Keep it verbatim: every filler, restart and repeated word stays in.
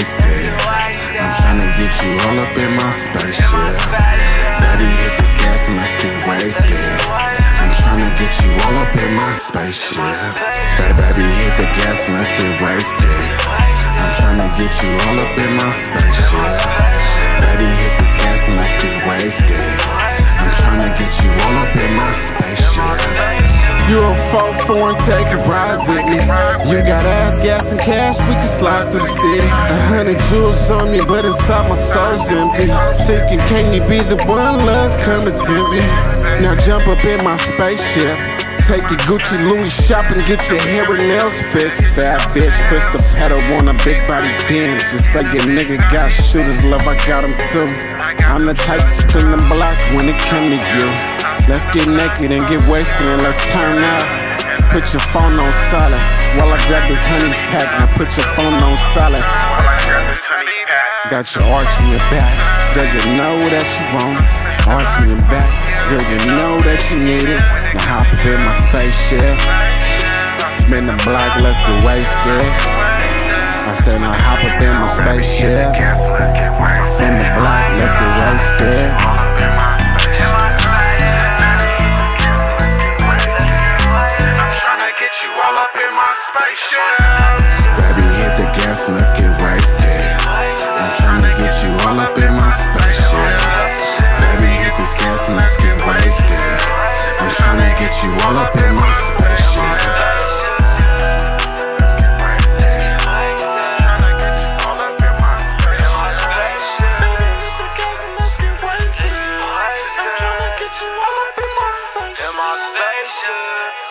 wasted. I'm tryna get you all up in my spaceship. Baby, hit this gas and let's get wasted. I'm tryna get you all up in my spaceship. Baby, hit the gas and let's get wasted. I'm tryna get you all up in my spaceship. Baby, hit this gas and let's get wasted. I'm tryna get you all up in my spaceship. You a four four and take a ride with me. You got ass, gas, and cash, we can slide through the city. A hundred jewels on me, but inside my soul's empty. Thinking, can you be the one, love, come to tempt me? Now jump up in my spaceship. Take your Gucci Louis shopping, get your hair and nails fixed. Sad bitch, push the pedal on a big body Benz. Just say your nigga got shooters, love, I got them too. I'm the type to spin the block when it come to you. Let's get naked and get wasted and let's turn up. Put your phone on silent while I grab this honey pack. Now put your phone on silent while I grab this honey pack. Got your arch in your back, girl, you know that you want it. Arch in your back, girl, you know that you need it. Now hop up in my spaceship. Spin the block, let's get wasted. I said now hop up in my spaceship. Spin the block, let's get wasted. Baby, hit the gas and let's get wasted. I'm tryna get you all up in my spaceship. Baby, hit this gas and let's get wasted. I'm tryna get you all up in my spaceship. In my spaceship.